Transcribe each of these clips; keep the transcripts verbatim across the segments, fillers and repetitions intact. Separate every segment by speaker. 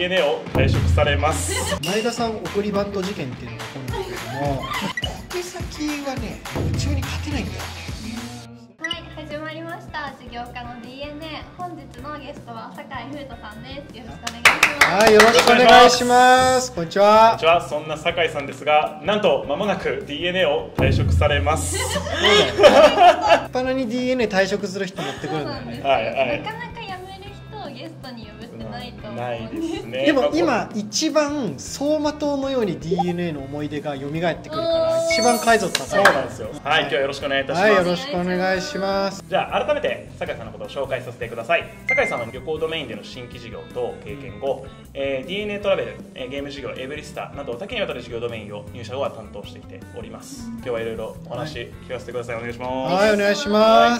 Speaker 1: ーエヌエー を退職されます。
Speaker 2: 前田さん送りバント事件っていうのが起こるんだけども、小手先がね夢中に勝てないんだよ。
Speaker 3: はい、始まりました。事業家の ディーエヌエー。本日のゲストは酒井風斗さんです。よろしくお願いします。
Speaker 2: はい、よろしくお願いします。こんにちは。
Speaker 1: こんにちは。そんな酒井さんですが、なんと間もなく ディーエヌエー を退職されます。
Speaker 2: 立派に ディーエヌエー 退職する人持ってくるんだよね。
Speaker 1: はいはい。
Speaker 3: なかなか辞める人をゲストに呼ぶってないと思うん
Speaker 1: ないですね。
Speaker 2: でも今一番走馬灯のように ディーエヌエー の思い出が蘇ってくるから一番解像度高い。
Speaker 1: そうなんですよ。はい、今日はよろしくお願いいたします。
Speaker 2: はい、よろしくお願いします。
Speaker 1: じゃあ改めて酒井さんのことを紹介させてください。酒井さんは旅行ドメインでの新規事業と経験後、えー、ディーエヌエー トラベル、えー、ゲーム事業エブリスタなど多岐にわたる事業ドメインを入社後は担当してきております。今日はいろいろお話聞かせてください。お願いします。
Speaker 2: はい、お願いします。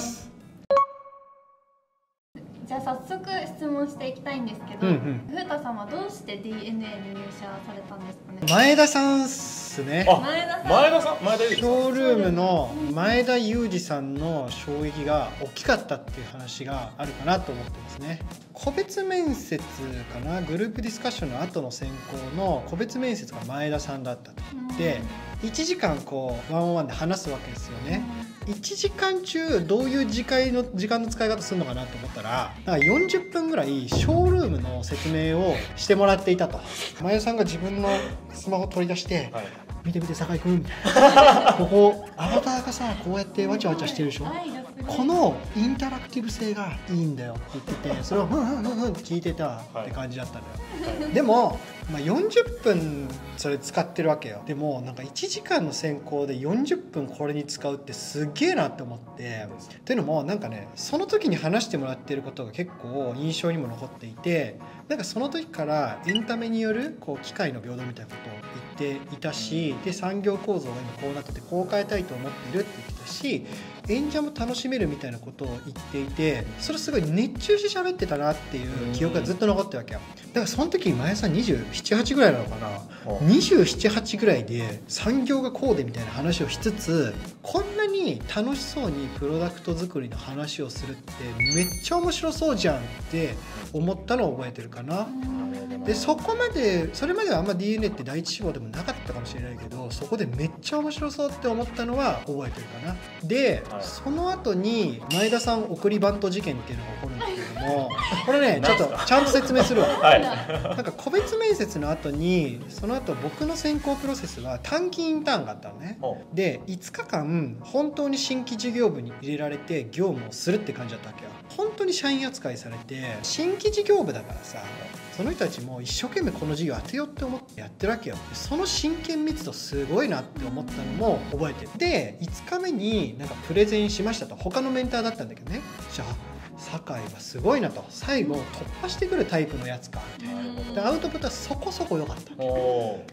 Speaker 3: じゃあ早速質問していきたいんですけど、
Speaker 2: うんうん、
Speaker 3: 風太さんはどうして ディーエヌエー に入社されたんですかね。
Speaker 2: 前田さんっすね。
Speaker 3: あ、前田さん。
Speaker 1: 前田さん、前田裕二さん。
Speaker 2: ショールームの前田裕二さんの衝撃が大きかったっていう話があるかなと思ってますね。個別面接かな、グループディスカッションの後の選考の個別面接が前田さんだったと。でいちじかんこうワンオンワンで話すわけですよね。いちじかん中どういう時間の時間の使い方するのかなと思ったら、なんかよんじゅっぷんぐらいショールームの説明をしてもらっていたと。前田さんが自分のスマホ取り出して、はい、見て見て酒井君みたいなここアバターがさこうやってわちゃわちゃしてるでしょ。このインタラクティブ性がいいんだよって言ってて、それをふんふんふんふんって聞いてたって感じだったのよ、はい、でも、まあ、よんじゅっぷんそれ使ってるわけよ。でもなんかいちじかんの選考でよんじゅっぷんこれに使うってすげえなって思って、というのもなんかね、その時に話してもらってることが結構印象にも残っていて、なんかその時からエンタメによるこう機会の平等みたいなことを言っていたし、で産業構造が今こうなっててこう変えたいと思っているって言ってたし、演者も楽しめるみたいなことを言っていて、それすごい熱中して喋ってたなっていう記憶がずっと残ってるわけよ。だからその時前田さんにじゅうなな、はちぐらいなのかな、にじゅうなな、はちぐらいで産業がこうでみたいな話をしつつ、こんなに楽しそうにプロダクト作りの話をするってめっちゃ面白そうじゃんって思ったのを覚えてるかな。でそこまでそれまではあんま ディーエヌエー って第一志望でもなかったかもしれないけど、そこでめっちゃ面白そうって思ったのは覚えてるかな。で、はい、その後に前田さん送りバント事件っていうのが起こるんだけども、これねちょっとちゃんと説明するわ、はい、なんか個別面接の後にその後僕の選考プロセスは短期インターンがあったのね。でいつかかん本当に新規事業部に入れられて業務をするって感じだったわけよ。本当に社員扱いされて、新規事業部だからさ、その人たちも一生懸命この事業当てようって思ってやってるわけよ。その真剣密度すごいなって思ったのも覚えてる。でいつかめになんかプレゼンしましたと。他のメンターだったんだけどね、じゃあ酒井はすごいなと、最後突破してくるタイプのやつかみたいな。でアウトプットはそこそこ良かった。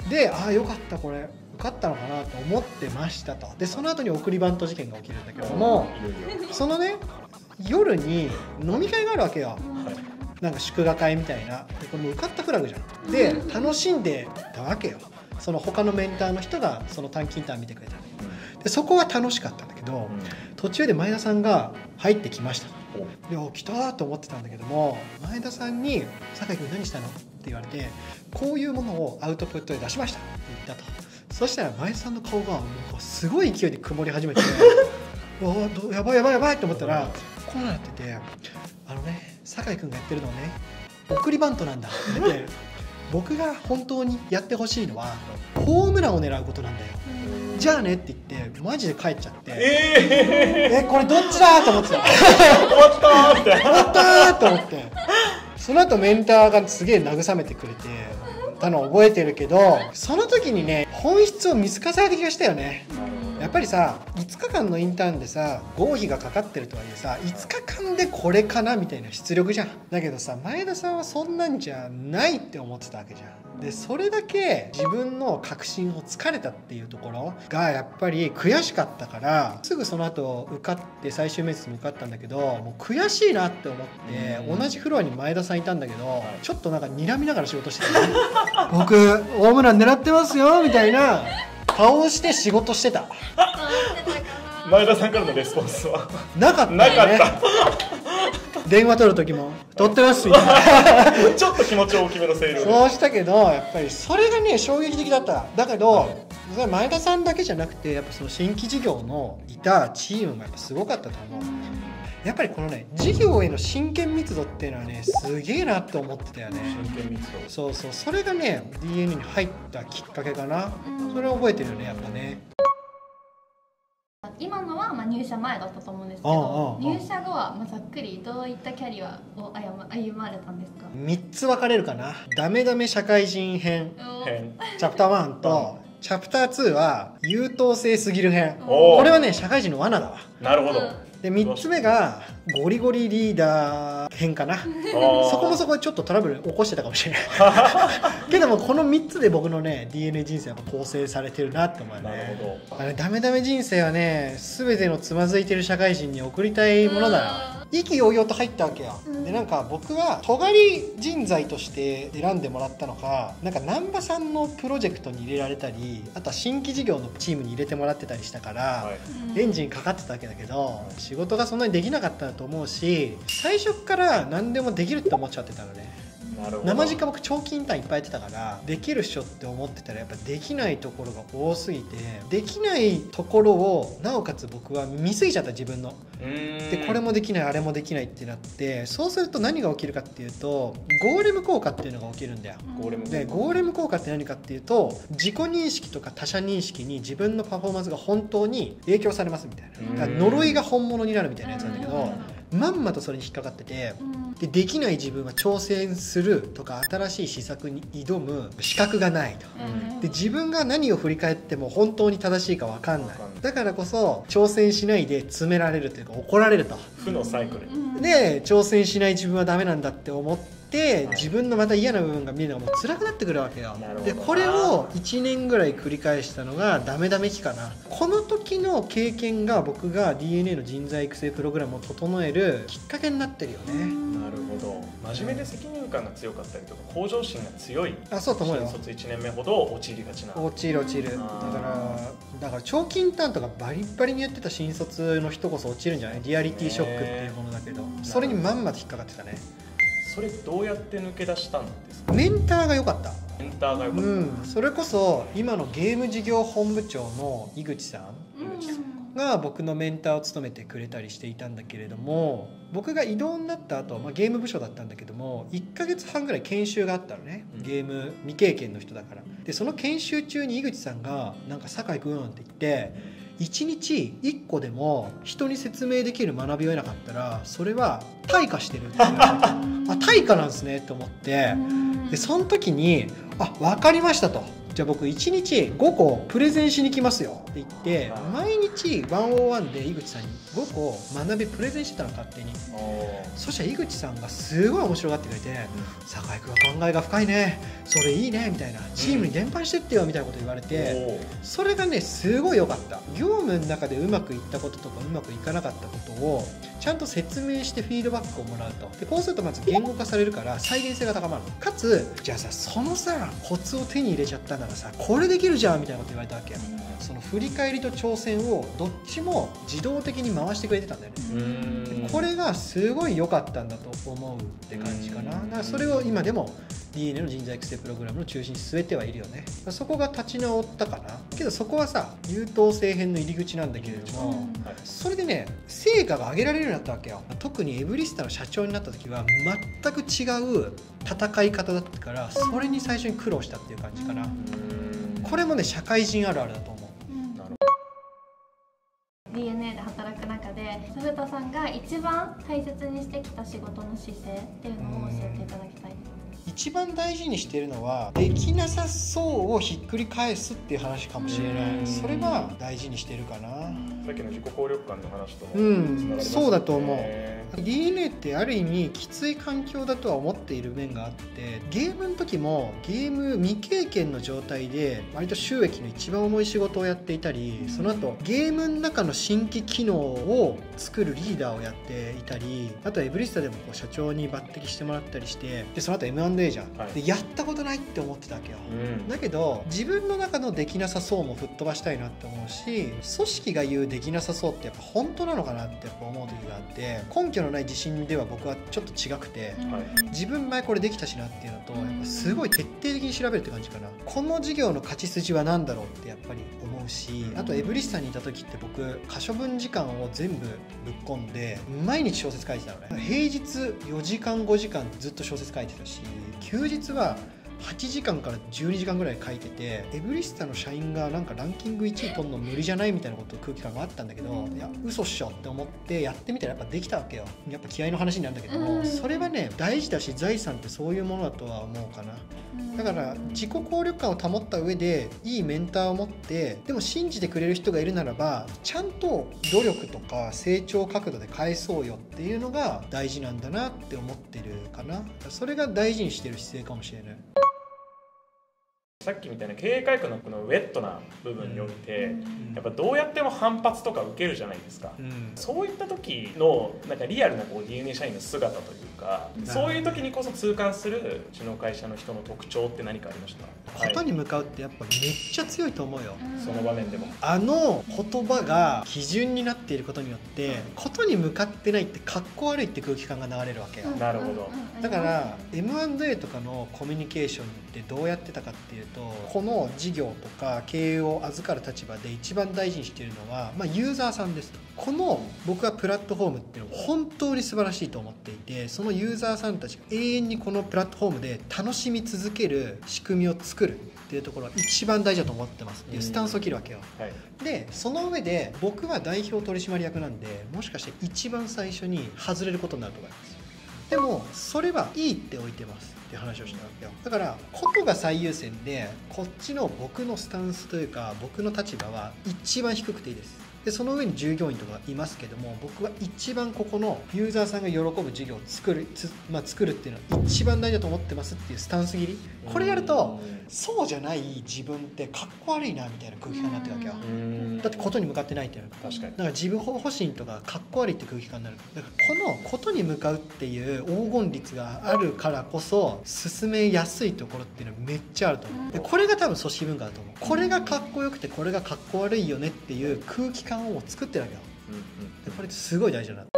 Speaker 2: でああ良かった、これ受かったのかなと思ってましたと。でその後に送りバント事件が起きるんだけども、そのね夜に飲み会があるわけよ。なんか祝賀会みたいな。でこれも受かったフラグじゃん。で楽しんでたわけよ。その他のメンターの人がその短期インターン見てくれた。でそこは楽しかったんだけど、途中で前田さんが入ってきました。いや来たと思ってたんだけども、前田さんに「酒井君何したの?」って言われて、こういうものをアウトプットで出しましたって言ったと。そしたら前田さんの顔がもうすごい勢いで曇り始めておやばいやばいやばいと思ったらこうなってて、あのね酒井君がやってるのはね送りバントなんだって言って僕が本当にやってほしいのはホームランを狙うことなんだよ、じゃあねって言ってマジで帰っちゃって、えー、えこれどっちだと思ってた終わったーって終わったーと思って、その後メンターがすげえ慰めてくれてたのを覚えてるけど、その時にね本質を見透かされた気がしたよね。やっぱりさいつかかんのインターンでさ合否がかかってるとはいえさいつかかんでこれかなみたいな出力じゃん。だけどさ前田さんはそんなんじゃないって思ってたわけじゃん。でそれだけ自分の確信をつかれたっていうところがやっぱり悔しかったから、すぐその後受かって最終面接も受かったんだけど、もう悔しいなって思って同じフロアに前田さんいたんだけど、ちょっとなんか睨みながら仕事してたね僕ホームラン狙ってますよみたいな顔して仕事してた前田さんからのレスポンスはなかった、ね、なかった電話取る時も「取ってます」みたいな
Speaker 1: ちょっと気持ち大きめの声量で
Speaker 2: そうしたけどやっぱりそれがね衝撃的だった。だけど、はい、それ前田さんだけじゃなくてやっぱその新規事業のいたチームもやっぱすごかったと思う。やっぱりこのね事業への真剣密度っていうのはねすげえなって思ってたよね。
Speaker 1: 真剣密度、
Speaker 2: そうそう、それがね ディーエヌエー に入ったきっかけかな。それを覚えてるよねやっぱね。
Speaker 3: 今のはまあ入社前だったと思うんですけど、入社後はまあざっくりどういったキャリアを歩まれたんですか？
Speaker 2: みっつ分かれるかな。ダメダメ社会人編チャプターワンとチャプターツーは優等生すぎる編。これはね社会人の罠だわ。
Speaker 1: なるほど。
Speaker 2: でみっつめがゴリゴリリーダー編かな。そこもそこでちょっとトラブル起こしてたかもしれないけどもこのみっつで僕のね ディーエヌエー 人生は構成されてるなって思うよね。
Speaker 1: なるほど。
Speaker 2: あれダメダメ人生はね全てのつまずいてる社会人に送りたいものだよ。意気揚々と入ったわけよ。でなんか僕は尖り人材として選んでもらったのか、なんか難波さんのプロジェクトに入れられたり、あとは新規事業のチームに入れてもらってたりしたから、はい、エンジンかかってたわけだけど仕事がそんなにできなかったと思うし、最初から何でもできるって思っちゃってたのね。生実家僕長期インターンいっぱいやってたからできるっしょって思ってたらやっぱできないところが多すぎて、できないところをなおかつ僕は見過ぎちゃった自分の。でこれもできないあれもできないってなって、そうすると何が起きるかっていうとゴーレム効果っていうのが起きるんだよ。ゴーレムでゴーレム効果って何かっていうと自己認識とか他者認識に自分のパフォーマンスが本当に影響されますみたいな。だから呪いが本物になるみたいなやつなんだけど、まんまとそれに引っかかってて、でできない自分は挑戦するとか新しい施策に挑む資格がないと。で自分が何を振り返っても本当に正しいか分かんない。だからこそ挑戦しないで詰められるというか怒られると。
Speaker 1: 負のサイクル
Speaker 2: で挑戦しない自分はダメなんだって思ってで自分のまた嫌な部分が見るのがもう辛くなってくるわけよ。でこれをいちねんぐらい繰り返したのがダメダメ期かな。この時の経験が僕が ディーエヌエー の人材育成プログラムを整えるきっかけになってるよね。
Speaker 1: なるほど。真面目で責任感が強かったりとか向上心が強い
Speaker 2: あそうと思うよ。
Speaker 1: 新卒いちねんめほど陥りがちな。
Speaker 2: 陥る陥る。だからだから長期インターンとかバリバリにやってた新卒の人こそ落ちるんじゃない？リアリティショックっていうものだけど、それにまんまと引っかかってたね。
Speaker 1: それどうやって抜け出したんですか？
Speaker 2: メンターが良かった。
Speaker 1: メンターが良かった、
Speaker 2: うん、それこそ今のゲーム事業本部長の井口さんが僕のメンターを務めてくれたりしていたんだけれども、僕が異動になった後、まあゲーム部署だったんだけどもいっかげつはんぐらい研修があったのね。ゲーム未経験の人だから。でその研修中に井口さんが「なんか酒井君」って言っていちにちいっこでも人に説明できる学びを得なかったらそれは退化してるって言われてあ退化なんですねって思って、でその時に「あ分かりました」と。じゃあ僕いちにちごこプレゼンしに来ますよって言って毎日ワンオーワンで井口さんにごこ学びプレゼンしてたの勝手に。そしたら井口さんがすごい面白がってくれて「酒井君は考えが深いね、それいいね」みたいな「チームに伝播してってよ」みたいなこと言われて、それがねすごい良かった。業務の中でうまくいったこととかうまくいかなかったことをちゃんと説明してフィードバックをもらうと。でこうするとまず言語化されるから再現性が高まる。かつじゃあさそのさコツを手に入れちゃったならさこれできるじゃんみたいなこと言われたわけよ。その振り返りと挑戦をどっちも自動的に回してくれてたんだよね。これがすごい良かったんだと思うって感じかな。だからそれを今でも ディーエヌエー の人材育成プログラムの中心に据えてはいるよね。そこが立ち直ったかな。けどそこはさ優等生編の入り口なんだけれども、うん、それでね成果が上げられるようになったわけよ。特にエブリスタの社長になった時は全く違う戦い方だったから、それに最初に苦労したっていう感じかな。これもね社会人あるあるだと思う。
Speaker 3: ディーエヌエー で働く中で古田さんが一番大切にしてきた仕事の姿勢っていうのを教えていただきたいです。
Speaker 2: 一番大事にしているのはできなさそうをひっくり返すっていう話かもしれない。それは大事にしてるかな。
Speaker 1: さっきの自己効力感の話とも
Speaker 2: うん、そうだと思う。 ディーエヌエー ってある意味きつい環境だとは思っている面があって、ゲームの時もゲーム未経験の状態で割と収益の一番重い仕事をやっていたり、その後ゲームの中の新規機能を作るリーダーをやっていたり、あとエブリスタでもこう社長に抜擢してもらったりして、でその後 エムアンドエー じゃん、はい、でやったことないって思ってたわけよ、うん、だけど自分の中のできなさそうも吹っ飛ばしたいなって思うし、組織が言うできなさそうってやっぱ本当なのかなってやっぱ思う時があって、根拠のない自信では僕はちょっと違くて、自分前これできたしなっていうのと、やっぱすごい徹底的に調べるって感じかな。この事業の勝ち筋は何だろうってやっぱり思うし、あとエブリスタにいた時って僕可処分時間を全部ぶっ込んで毎日小説書いてたのね。平日よじかんごじかんずっと小説書いてたし、休日ははちじかんからじゅうにじかんぐらい書いてて、エブリスタの社員がなんかランキングいちい取るの無理じゃないみたいなこと空気感があったんだけど、いや嘘っしょって思ってやってみたらやっぱできたわけよ。やっぱ気合いの話になるんだけども、それはね大事だし、財産ってそういうものだとは思うかな。だから自己効力感を保った上でいいメンターを持って、でも信じてくれる人がいるならばちゃんと努力とか成長角度で返そうよっていうのが大事なんだなって思ってるかな。それが大事にしてる姿勢かもしれない。
Speaker 1: さっきみたいな経営改革のこのウェットな部分において、やっぱどうやっても反発とか受けるじゃないですか、うん、そういった時のなんかリアルなこう ディーエヌエー 社員の姿というか、そういう時にこそ痛感するうちの会社の人の特徴って何かありました？
Speaker 2: ことに向かうってやっぱめっちゃ強いと思うよ、
Speaker 1: はい、その場面でも
Speaker 2: あの言葉が基準になっていることによってことに向かってないってかっこ悪いって空気感が流れるわけよ。
Speaker 1: なるほど。
Speaker 2: だから エムアンドエー とかのコミュニケーションってどうやってたかっていうと、この事業とか経営を預かる立場で一番大事にしているのは、まあ、ユーザーさんですと。この僕はプラットフォームっていうのは本当に素晴らしいと思っていて、そのユーザーさんたちが永遠にこのプラットフォームで楽しみ続ける仕組みを作るっていうところは一番大事だと思ってますっていうスタンスを切るわけよ、はい、でその上で僕は代表取締役なんで、もしかして一番最初に外れることになると思います。でもそれはいいって置いてますっていう話をしたわけよ。だからことが最優先で、こっちの僕のスタンスというか僕の立場は一番低くていいです。でその上に従業員とかいますけども、僕は一番ここのユーザーさんが喜ぶ事業を作る、つ、まあ、作るっていうのは一番大事だと思ってますっていうスタンス切り、これやるとそうじゃない自分ってかっこ悪いなみたいな空気感になってるわけよ。だってことに向かってないっていうのは確かにだから自分方針とかかっこ悪いって空気感になる。だからこのことに向かうっていう黄金率があるからこそ進めやすいところっていうのはめっちゃあると思う。でこれが多分組織文化だと思う。これがかっこよくてこれがかっこ悪いよねっていう空気感を作ってるわけよ。でこれってすごい大事だな。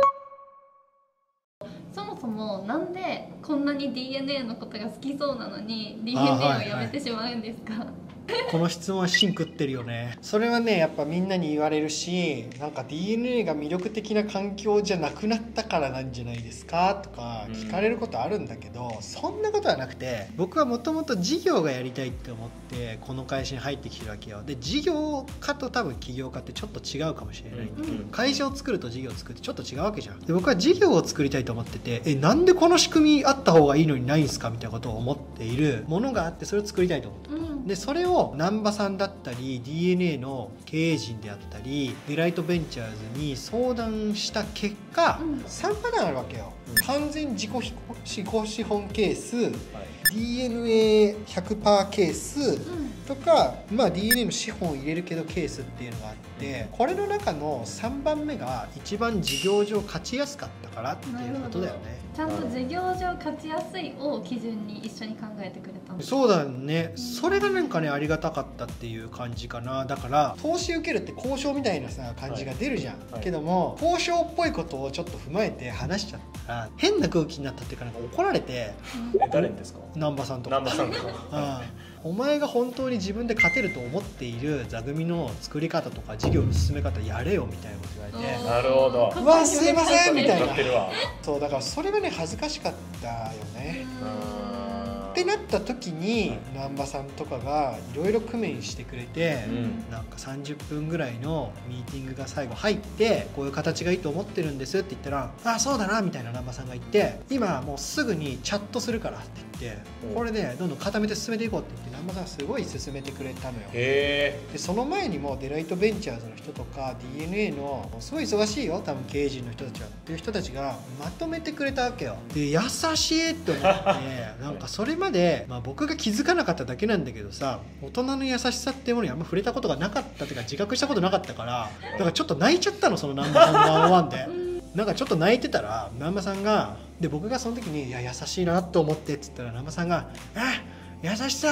Speaker 3: そもそもなんでこんなに ディーエヌエー のことが好きそうなのに ディーエヌエー をやめてしまうんですか？はいはい、
Speaker 2: この質問は芯食ってるよね。それはねやっぱみんなに言われるし、なんか ディーエヌエー が魅力的な環境じゃなくなったからなんじゃないですかとか聞かれることあるんだけど、うん、そんなことはなくて、僕はもともと事業がやりたいって思ってこの会社に入ってきてるわけよ。で事業家と多分起業家ってちょっと違うかもしれないんだけど、うん、会社を作ると事業を作るってちょっと違うわけじゃん。で僕は事業を作りたいと思ってて、えなんでこの仕組みあった方がいいのにないんすかみたいなことを思っているものがあって、それを作りたいと思って、うん、でそれを難波さんだったり ディーエヌエー の経営陣であったりデライトベンチャーズに相談した結果、うん、さんパターンあるわけよ、うん、完全自己資本ケース、はい、ディーエヌエーひゃくパーセント ケース、うん、とか、まあ、ディーエヌエー の資本を入れるけどケースっていうのがあって、これの中のさんばんめが一番事業上勝ちやすかったからっていうことだよね。
Speaker 3: ちゃんと事業上勝ちやすいを基準に一緒に考えてくれたの。
Speaker 2: そうだね、それがなんかねありがたかったっていう感じかな。だから投資受けるって交渉みたいなさ感じが出るじゃん、はいはい、けども交渉っぽいことをちょっと踏まえて話しちゃったら変な空気になったっていうか、なんか怒られて、
Speaker 1: え誰ですか？
Speaker 2: 難波さんとか。難波さんとかお前が本当に自分で勝てると思っている座組の作り方とか事業の進め方やれよみたいなこと言われて、
Speaker 1: なるほど、
Speaker 2: うわすいませんみたいな。そうだからそれはね恥ずかしかったよね。ってなった時に難波さんとかがいろいろ工面してくれて、うん、なんかさんじゅっぷんぐらいのミーティングが最後入って、こういう形がいいと思ってるんですって言ったら、あそうだなみたいな難波さんが言って、今もうすぐにチャットするからって言って、うん、これでどんどん固めて進めていこうって言って難波さんがすごい進めてくれたのよ。
Speaker 1: へ
Speaker 2: でその前にもデライトベンチャーズの人とか ディーエヌエー のすごい忙しいよ多分経営陣の人たちはっていう人たちがまとめてくれたわけよ。で優しいって思ってなんかそれまで、まあ、僕が気づかなかっただけなんだけどさ、大人の優しさっていうものにあんま触れたことがなかったっていうか自覚したことなかったから、だからちょっと泣いちゃったの、その難波さんのワンワンでなんかちょっと泣いてたら難波さんが、で僕がその時にいや優しいなと思ってって言ったら難波さんが、あ優しさ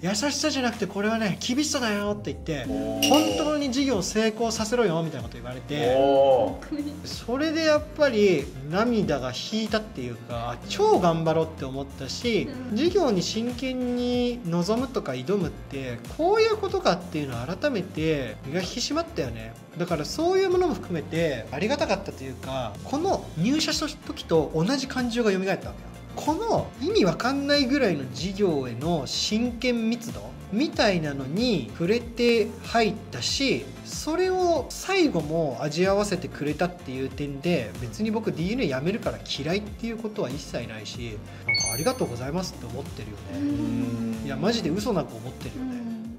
Speaker 2: 優しさじゃなくてこれはね厳しさだよって言って本当に事業を成功させろよみたいなこと言われて、それでやっぱり涙が引いたっていうか超頑張ろうって思ったし、事業に真剣に臨むとか挑むってこういうことかっていうのを改めて身が引き締まったよね。だからそういうものも含めてありがたかったというか、この入社した時と同じ感情が蘇ったわけよ。この意味わかんないぐらいの事業への真剣密度みたいなのに触れて入ったし、それを最後も味わわせてくれたっていう点で別に僕 ディーエヌエー 辞めるから嫌いっていうことは一切ないし、なんかありがとうございますって思ってるよね。いやマジで嘘なく思ってるよね。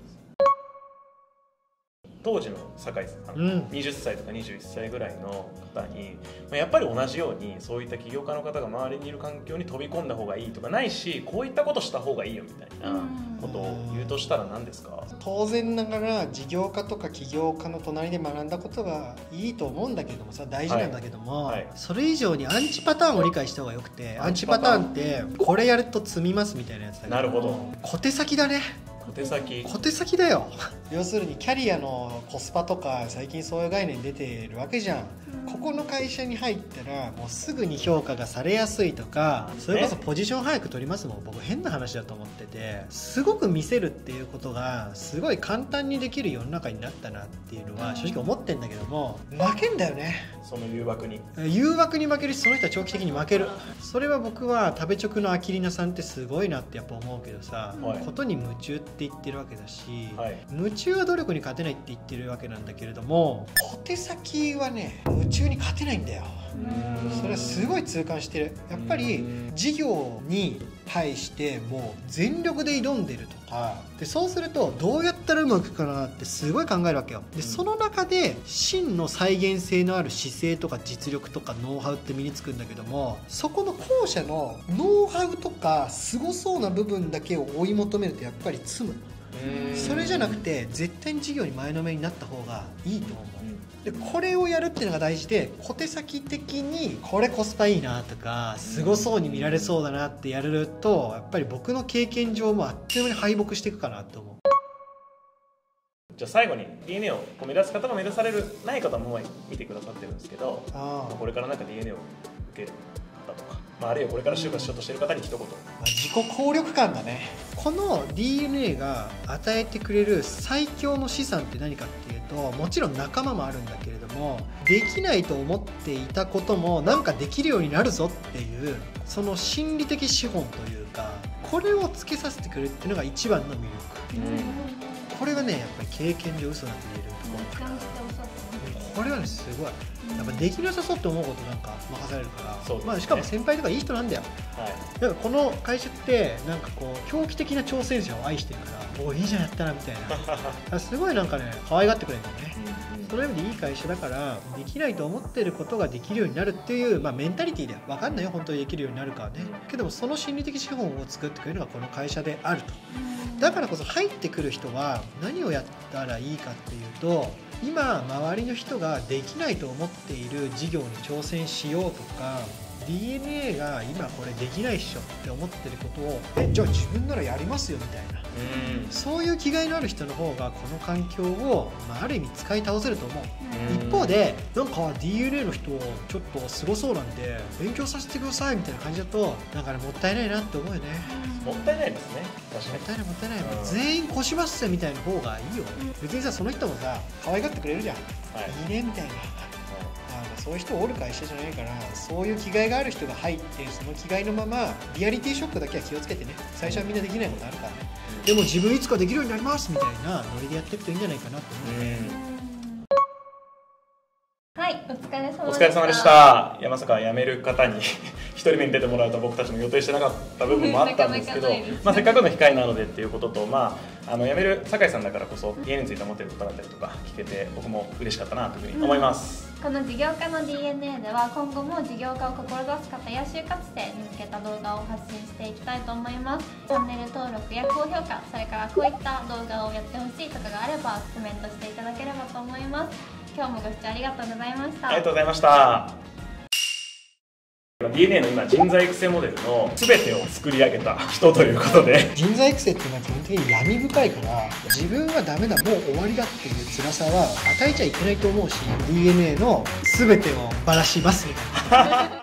Speaker 1: 当時の酒井さん、
Speaker 2: うん、
Speaker 1: はたちとかにじゅういっさいぐらいの方にやっぱり同じようにそういった起業家の方が周りにいる環境に飛び込んだ方がいいとかないし、こういったことした方がいいよみたいなことを言うとしたら何ですか？
Speaker 2: 当然ながら事業家とか起業家の隣で学んだことがいいと思うんだけどもさ、大事なんだけども、はいはい、それ以上にアンチパターンを理解した方がよくて、アンチパターンってこれやると積みますみたいなやつだけど、
Speaker 1: なるほど、
Speaker 2: 小手先だね。
Speaker 1: 小手先
Speaker 2: 小手先だよ要するにキャリアのコスパとか最近そういう概念出てるわけじゃん。ここの会社に入ったらもうすぐに評価がされやすいとか、それこそポジション早く取りますもん。僕変な話だと思ってて、すごく見せるっていうことがすごい簡単にできる世の中になったなっていうのは正直思ってんだけども、負けんだよね、
Speaker 1: その誘惑に。
Speaker 2: 誘惑に負けるし、その人は長期的に負ける。それは僕は食べ直のアキリナさんってすごいなってやっぱ思うけどさ、はい、ことに夢中って言ってるわけだし、はい、夢中は努力に勝てないって言ってるわけなんだけれども、小手先はね夢中に勝てないんだよ。それはすごい痛感してる。やっぱり事業に対してもう全力で挑んでるとかで、そうするとどうやったらうまくいくかなってすごい考えるわけよ。でその中で真の再現性のある姿勢とか実力とかノウハウって身につくんだけども、そこの後者のノウハウとかすごそうな部分だけを追い求めるとやっぱり積む。それじゃなくて絶対に事業に前のめりになった方がいいと思う。でこれをやるっていうのが大事で、小手先的にこれコスパいいなとかすごそうに見られそうだなってやると、やっぱり僕の経験上もあっという間に敗北していくかなと思う。
Speaker 1: じゃあ最後に ディーエヌエー を目指す方が目指されるない方も見てくださってるんですけど、あこれからなんか ディーエヌエー を受ける方とか、まあ、あるいはこれから就活しようとしている方に一言。
Speaker 2: 自己効力感だね。この ディーエヌエー が与えてくれる最強の資産って何かっていうと、もちろん仲間もあるんだけれども、できないと思っていたこともなんかできるようになるぞっていうその心理的資本というか、これをつけさせてくれるっていうのが一番の魅力、うん、これはねやっぱり経験上嘘なく言えるところから、これはねすごいやっぱできなさそうって思うことなんか任されるから、ね、まあ、しかも先輩とかいい人なんだよ、はい、だからこの会社ってなんかこう狂気的な挑戦者を愛してるから、おいいじゃんやったなみたいなすごいなんかね可愛がってくれるんだよね、うんうん、その意味でいい会社だから、できないと思ってることができるようになるっていう、まあ、メンタリティーで分かんないよ本当にできるようになるかはね、けどもその心理的資本を作ってくれるのがこの会社であると。だからこそ入ってくる人は何をやったらいいかっていうと、今周りの人ができないと思っている事業に挑戦しようとか、 ディーエヌエー が今これできないっしょって思ってることを、えじゃあ自分ならやりますよみたいな、うん、そういう気概のある人の方がこの環境を、まあ、ある意味使い倒せると思う、うん、一方でなんか ディーエヌエー の人ちょっとすごそうなんで勉強させてくださいみたいな感じだと、なんかねもったいないなって思うよね。
Speaker 1: もったいないですね。確かに
Speaker 2: もったいないもったいない、うん、全員越しますせみたいな方がいいよ、うん、別にさその人もさ可愛がってくれるじゃん、はい、いいねみたいな、はい、あそういう人おる会社じゃないから、そういう気概がある人が入って、その気概のままリアリティショックだけは気をつけてね。最初はみんなできないことあるからね、うん、でも自分いつかできるようになりますみたいなノリでやっていくといいんじゃないかなと思うね、
Speaker 3: うん、はい、お疲れ様でした。
Speaker 1: お疲れ様でした。いやまさか辞める方に一人目に出てもらうと僕たちも予定してなかった部分もあったんですけどまあせっかくの機会なのでっていうことと、まあ、あの辞める酒井さんだからこそ ディーエヌエー について思っていることだったりとか聞けて、僕も嬉しかったなというふうに思います、
Speaker 3: うん、この事業家の ディーエヌエー では今後も事業家を志す方や就活生に向けた動画を発信していきたいと思います。チャンネル登録や高評価、それからこういった動画をやってほしいとかがあればコメントしていただければと思います。今日もご視聴ありがとうございました。
Speaker 1: ありがとうございました。 ディーエヌエー の今人材育成モデルの全てを作り上げた人ということで、
Speaker 2: 人材育成っていうのは基本的に闇深いから、自分はダメだ、もう終わりだっていう辛さは与えちゃいけないと思うし、 ディーエヌエー の全てをばらしますみたいな